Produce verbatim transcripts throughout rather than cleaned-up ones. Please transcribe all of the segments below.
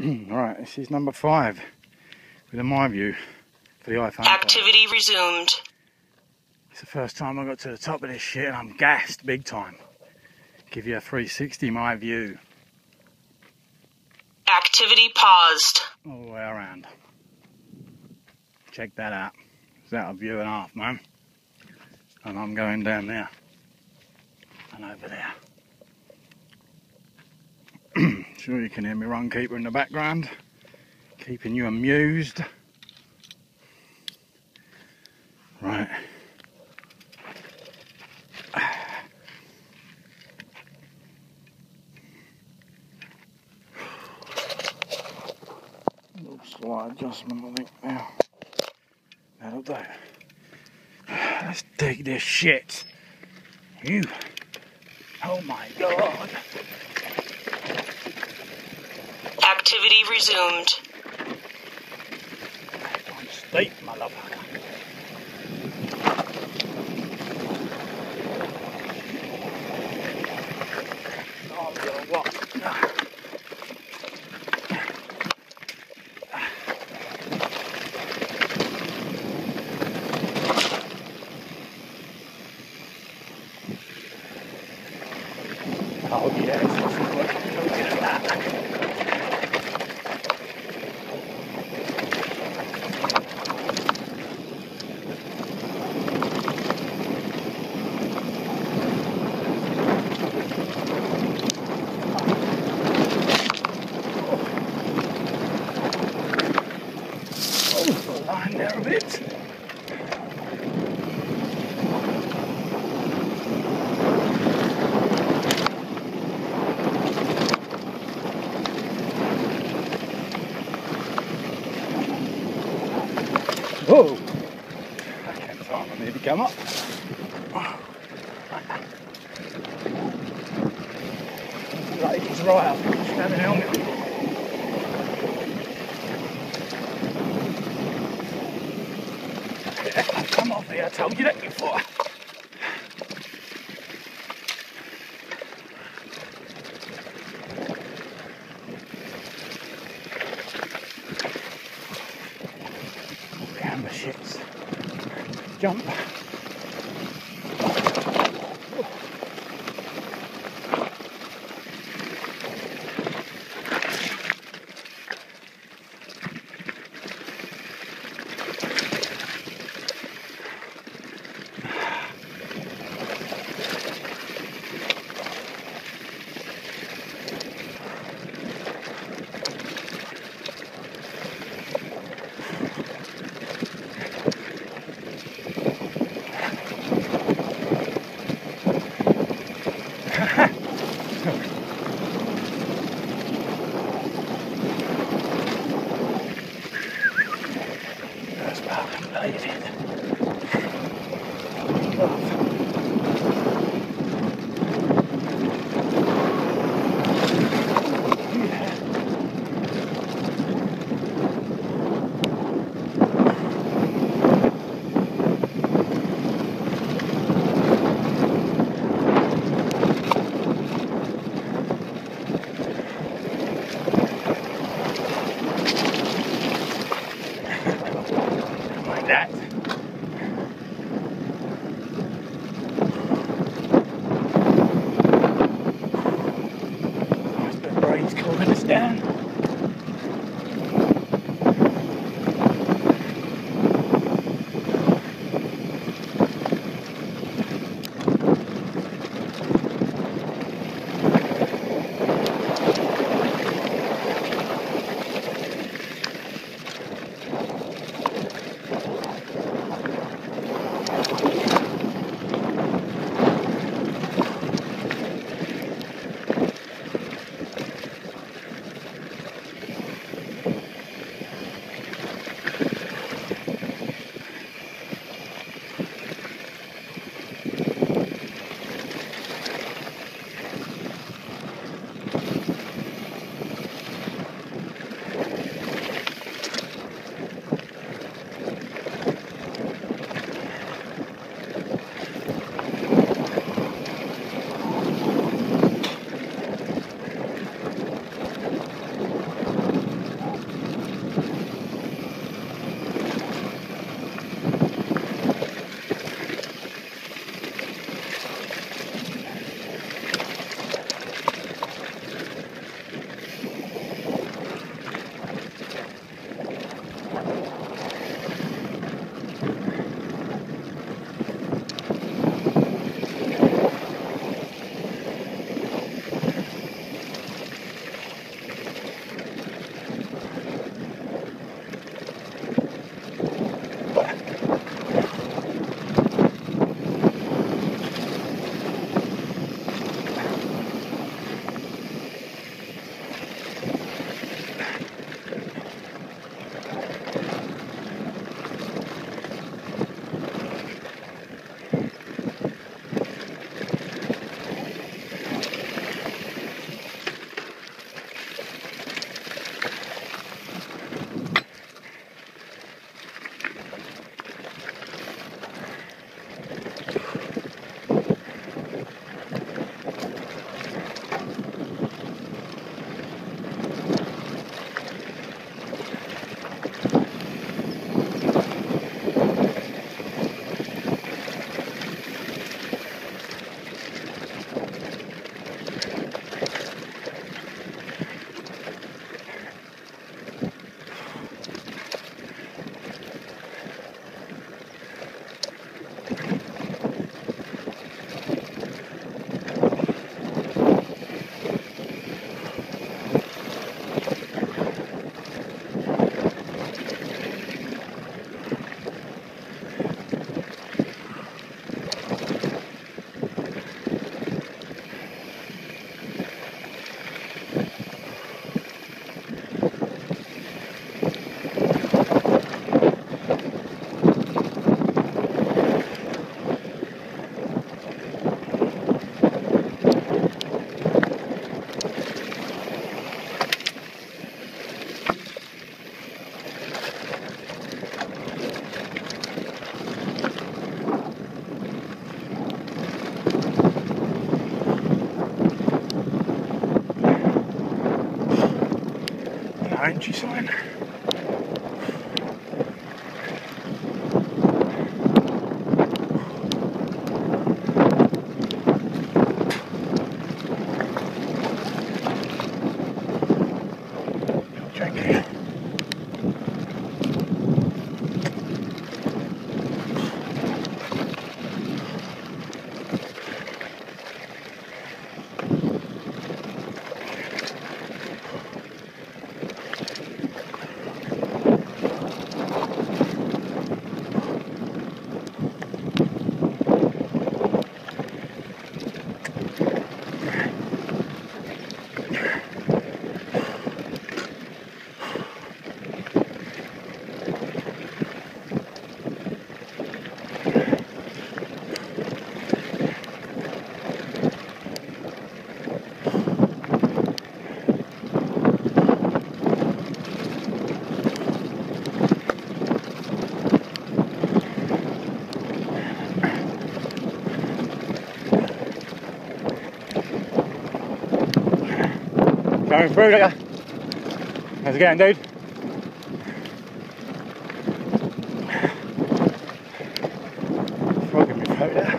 Alright, this is number five with a my view for the iPhone. Activity resumed. It's the first time I got to the top of this shit and I'm gassed big time. Give you a three sixty my view. Activity paused. All the way around. Check that out. It's out a view and a half, man. And I'm going down there. And over there. Sure you can hear me Runkeeper in the background. Keeping you amused. Right. Little slight adjustment, I think, now. That'll do. Let's dig this shit. You. Oh my god. Activity resumed. On steep, motherfucker. Oh, I'm gonna what? Oh yes, this is what I'm looking at that. Oh, line there a bit. Whoa! I can't time I need to come up. Ladies right up, stand the helmet. Yeah, come off here, I told you that before. Camera shits. Jump. That's about completed. Like that. entry sign. Drink. Going through, look. How's it going, dude? Frog in my throat there.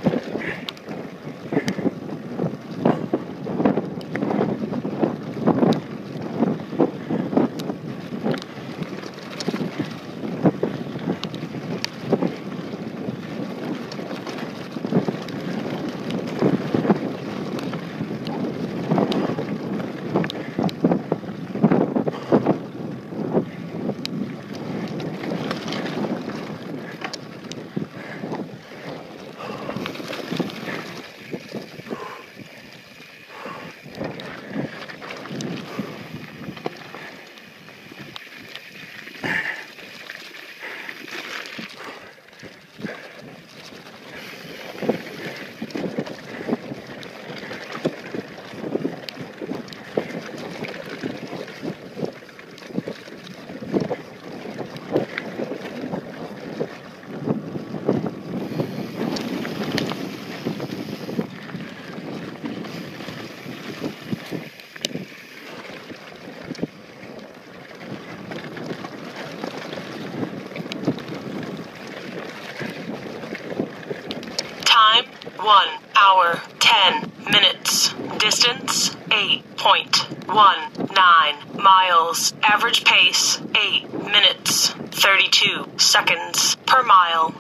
Time, one hour, ten minutes. Distance, eight point one nine miles. Average pace, eight minutes, thirty-two seconds per mile.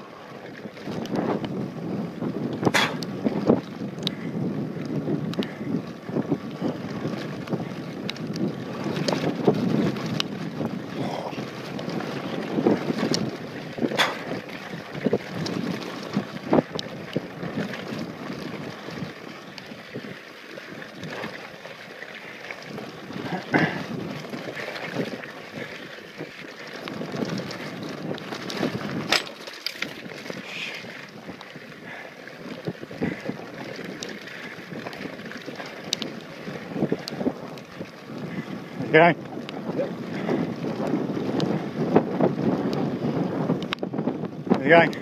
Okay. How's it going?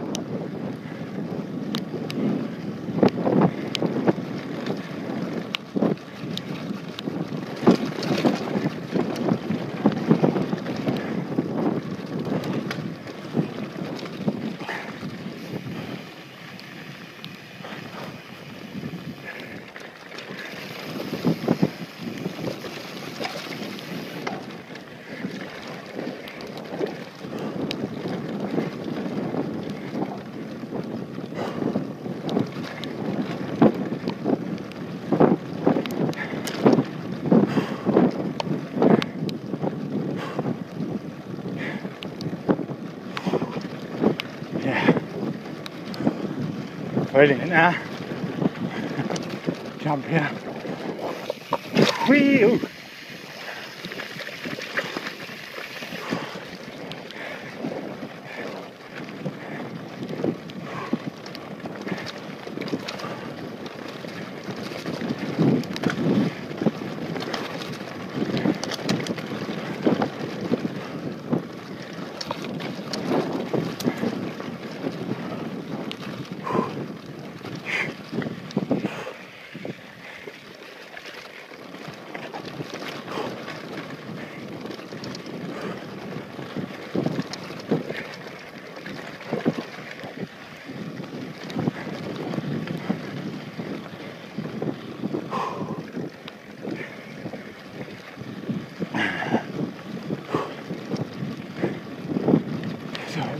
Waiting now. Jump here. Whee! Ooh.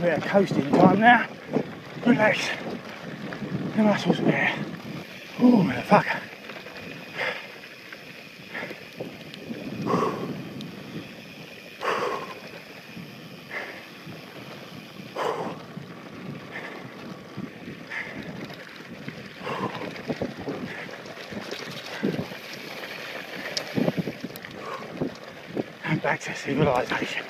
bit of coasting time now. Relax the muscles a bit. Ooh, motherfucker. And back to civilization.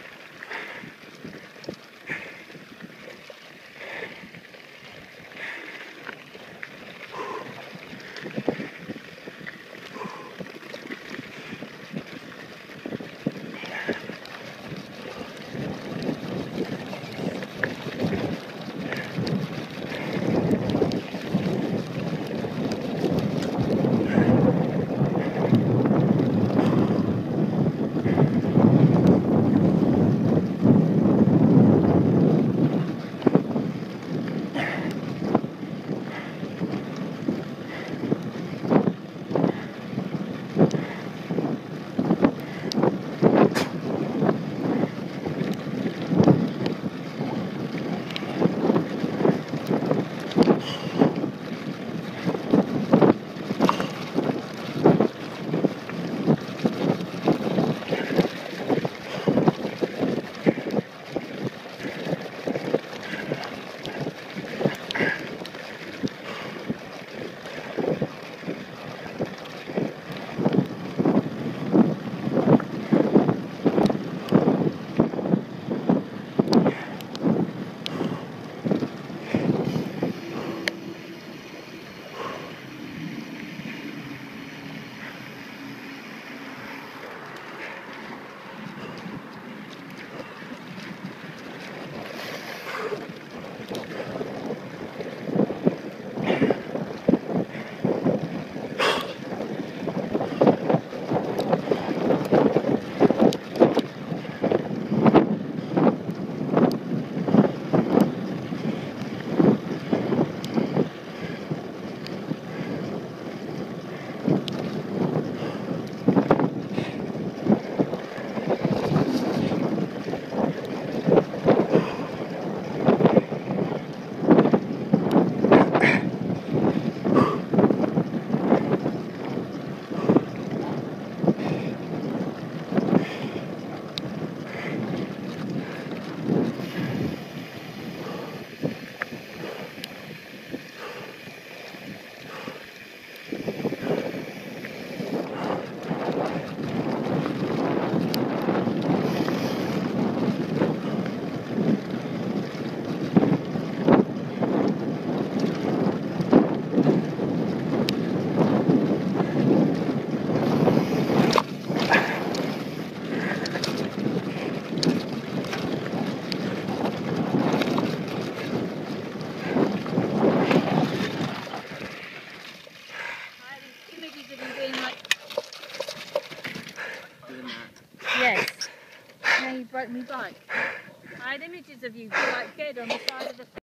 Yes. Now you broke me bike. I had images of you like dead on the side of the